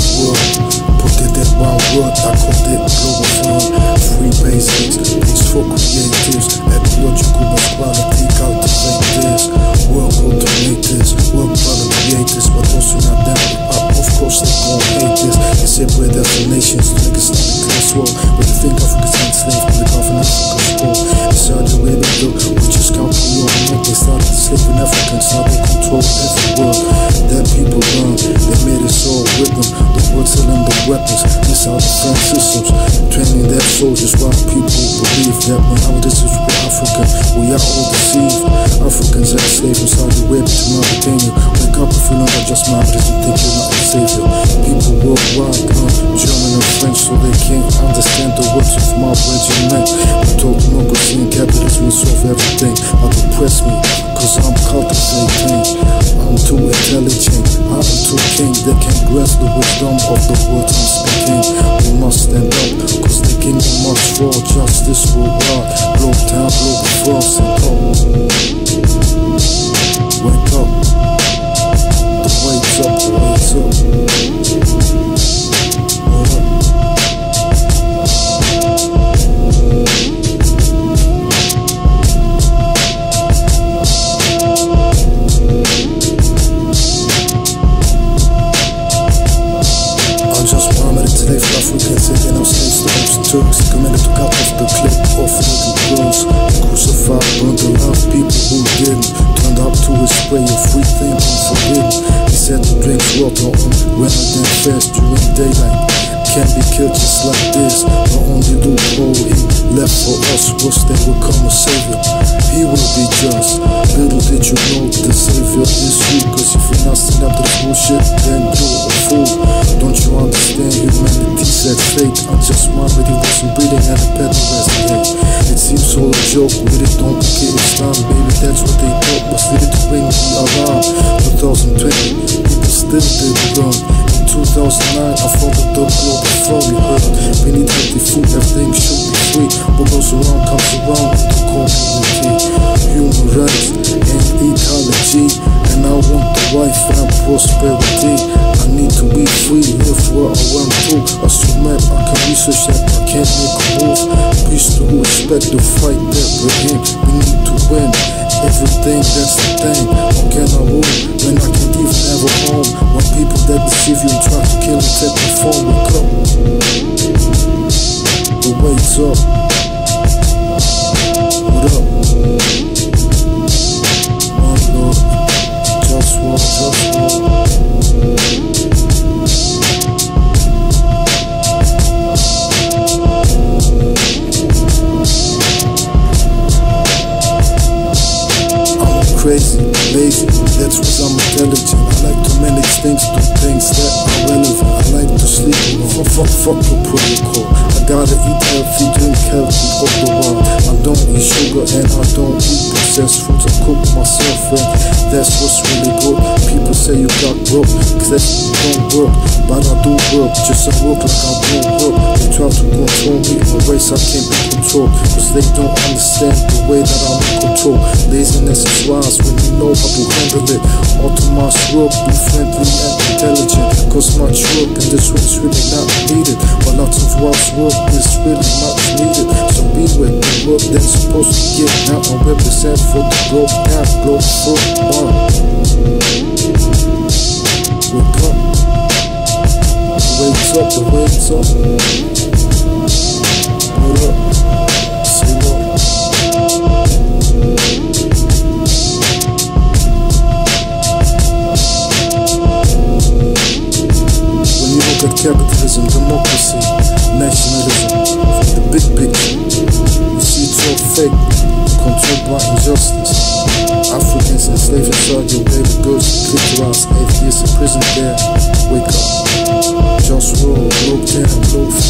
the world. Put it in one word, I called it global fun. Free basics, peace for creatives, ecological equality, cultivate this. Work automators, work for the creators, but also not them. Of course they gon' hate this. They separate us from nations, niggas not in class war. But you think Africa's enslaved to the government Africa's poor. In Saudi Arabia though, we just count for your neck. They started enslaving Africans, now they control every world. That people learn, they made us all with them. The world selling the weapons, this are the defense systems. Training their soldiers while people believe that when nowadays is for Africa, we are all deceived. Africans enslaved in Saudi Arabia to Mauritania. Wake up if you know that just Mohammedans and think you're not a savior. People worldwide learn German and French so they can't understand the words of my regiment. We told democracy and capitalism will solve everything. But oppress me, cause I'm cultivating. I'm too intelligent, I'm too king. They can't grasp the wisdom of the words I'm speaking. We must stand up, cause the kingdom must fall. Justice worldwide, blow down, blow the frost and up. Wake up, the wait's up, the wait's up. Taking out slaves to Arabs and Turks, committed to cut off the clip of little girls. Crucified, burned the love people who didn't. Turned up to his spray of free thinking forbidden. He said to drink water on winter than fast during daylight. Can't be killed just like this. The only loophole he left for us was there will come a savior. He will be just. Little did you know the savior is you. Cause if you're not standing up to this bullshit, then you're a fool. Don't you understand humanity's at fate? I just remember he wasn't breathing and the pedal was the hate. It seems all a joke, we really don't get Islam. Baby, that's what they thought was needed to bring the alarm. 2020, people still didn't learn. In 2009, I followed the global fund we heard. We need healthy food, everything should be free. What goes around comes around in the community. Human rights and ecology. And I want the wife and prosperity. I need to be free, live where I want to. Assume I can research that I can't make a move. Peace to respect the fight that we're in. We need to win everything, that's the thing. How can I rule when I can't even have a home? When people that deceive you and try to kill and take the phone, wake up. The wait's up. What up? My Lord, just walk, just walk. Crazy, lazy, that's cause I'm intelligent. I like to manage things, do things that are relevant. I like to sleep alone, fuck the protocol. I gotta eat healthy, drink healthy, all the while. I don't eat sugar and I don't eat processed foods. I cook myself and that's what's really good. People say you got broke, cause that don't work. But I do work, just I work like I don't work. They try to control me in ways I can't be controlled. Cause they don't understand the way that I'm in control. Laziness is wise when you know how to handle it. Automatic work, be friendly and intelligent. Cause much work in this world is really not needed. But lots of wise work is really much needed. So be with the work that's supposed to get now and represent for the globe. Now globe for one. Wake up. The wait's up, the wait's up. What up? Say what? At capitalism, democracy, nationalism, the big picture, you see it's all fake, controlled by injustice. Africans enslaved in Saudi Arabia, girls clitoris, 8 years in prison there. Wake up, just roll, low down, low